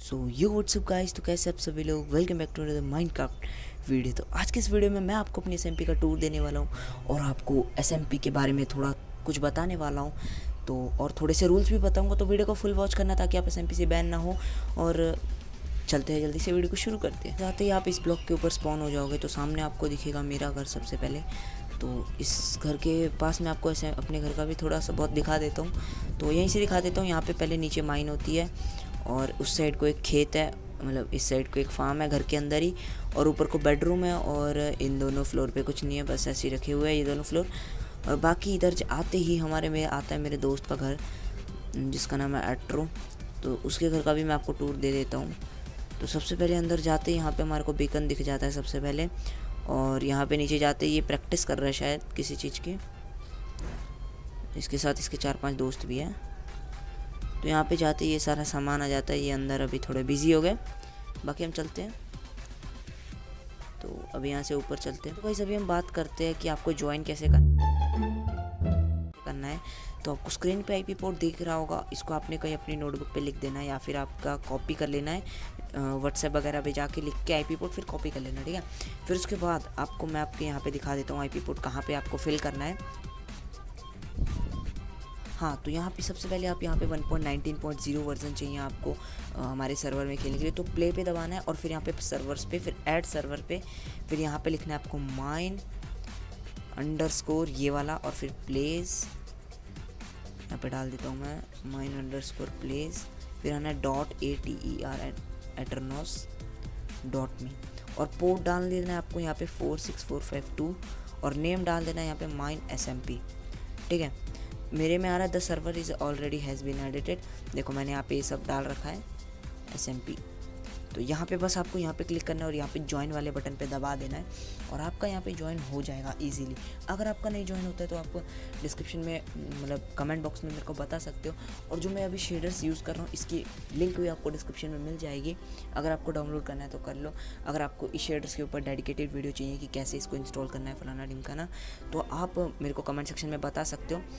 सो यो WhatsApp guys, तो कैसे आप सभी लोग, welcome back to another Minecraft video. तो आज के इस वीडियो में मैं आपको अपनी एसएमपी का टूर देने वाला हूँ और आपको एसएमपी के बारे में थोड़ा कुछ बताने वाला हूँ। तो और थोड़े से रूल्स भी बताऊँगा, तो वीडियो को फुल वॉच करना ताकि आप एसएमपी से बैन ना हो। और चलते हैं, जल्दी से वीडियो को शुरू करते हैं। जाते ही आप इस ब्लॉक के ऊपर स्पॉन हो जाओगे तो सामने आपको दिखेगा मेरा घर सबसे पहले। तो इस घर के पास मैं आपको ऐसे अपने घर का भी थोड़ा सा बहुत दिखा देता हूँ। तो यहीं से दिखा देता हूँ। यहाँ पे पहले नीचे माइन होती है और उस साइड को एक खेत है, मतलब इस साइड को एक फार्म है घर के अंदर ही, और ऊपर को बेडरूम है। और इन दोनों फ्लोर पे कुछ नहीं है, बस ऐसे ही रखे हुए हैं ये दोनों फ्लोर। और बाकी इधर आते ही में आता है मेरे दोस्त का घर जिसका नाम है एट्रो। तो उसके घर का भी मैं आपको टूर दे देता हूँ। तो सबसे पहले अंदर जाते ही यहाँ पे हमारे को बीकन दिख जाता है सबसे पहले। और यहाँ पे नीचे जाते ही ये प्रैक्टिस कर रहा है शायद किसी चीज़ की। इसके साथ इसके 4-5 दोस्त भी हैं। तो यहाँ पे जाते ही ये सारा सामान आ जाता है। ये अंदर अभी थोड़े बिजी हो गए, बाकी हम चलते हैं। तो अभी यहाँ से ऊपर चलते हैं। तो गाइस अभी हम बात करते हैं कि आपको ज्वाइन कैसे करना है। तो आपको स्क्रीन पे आईपी पोर्ट दिख रहा होगा, इसको आपने कहीं अपनी नोटबुक पे लिख देना है या फिर आपका कॉपी कर लेना है व्हाट्सएप वगैरह पे जाके लिख के आईपी पोर्ट फिर कॉपी कर लेना, ठीक है। फिर उसके बाद आपको मैं आपके यहाँ पे दिखा देता हूँ आईपी पोर्ट कहाँ पे आपको फिल करना है। हाँ, तो यहाँ पे सबसे पहले आप यहाँ पे 1.19.0 वर्जन चाहिए आपको हमारे सर्वर में खेलने के लिए। तो प्ले पे दबाना है और फिर यहाँ पे सर्वर्स पे, फिर ऐड सर्वर पे, फिर यहाँ पे लिखना है आपको माइन_ ये वाला, और फिर प्लेस यहाँ पे डाल देता हूँ मैं माइन_प्लेस। फिर आना है .ater@aternos.me और पोर्ट डाल देना है आपको यहाँ पे 46452 और नेम डाल देना है यहाँ पे माइन SMP, ठीक है। मेरे में आ रहा है the server is already has been edited. देखो मैंने यहाँ पे ये सब डाल रखा है SMP। तो यहाँ पे बस आपको यहाँ पे क्लिक करना है और यहाँ पे ज्वाइन वाले बटन पे दबा देना है और आपका यहाँ पे ज्वाइन हो जाएगा इजीली। अगर आपका नहीं ज्वाइन होता है तो आप डिस्क्रिप्शन में, मतलब कमेंट बॉक्स में मेरे को बता सकते हो। और जो मैं अभी शेडर्स यूज़ कर रहा हूँ इसकी लिंक भी आपको डिस्क्रिप्शन में मिल जाएगी। अगर आपको डाउनलोड करना है तो कर लो। अगर आपको इस शेडर्स के ऊपर डेडिकेटेड वीडियो चाहिए कि कैसे इसको इंस्टॉल करना है फलाना ढिमकाना, तो आप मेरे को कमेंट सेक्शन में बता सकते हो।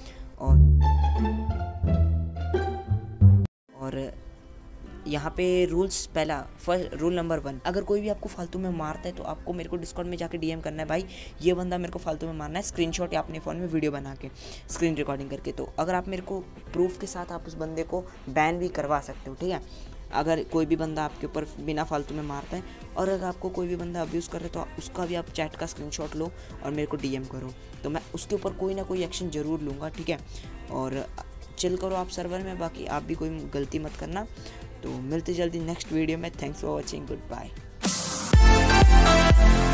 और यहाँ पे रूल्स, फर्स्ट रूल नंबर 1, अगर कोई भी आपको फालतू में मारता है तो आपको मेरे को डिस्कॉर्ड में जाके डीएम करना है, भाई ये बंदा मेरे को फालतू में मारना है, स्क्रीनशॉट या अपने फ़ोन में वीडियो बना के स्क्रीन रिकॉर्डिंग करके। तो अगर आप मेरे को प्रूफ के साथ आप उस बंदे को बैन भी करवा सकते हो, ठीक है। अगर कोई भी बंदा आपके ऊपर बिना फालतू में मारता है और अगर आपको कोई भी बंदा अब्यूज़ कर रहा है तो उसका भी आप चैट का स्क्रीनशॉट लो और मेरे को डीएम करो, तो मैं उसके ऊपर कोई ना कोई एक्शन ज़रूर लूँगा, ठीक है। और चिल करो आप सर्वर में, बाकी आप भी कोई गलती मत करना। तो मिलते जल्दी नेक्स्ट वीडियो में। Thanks for watching, good bye.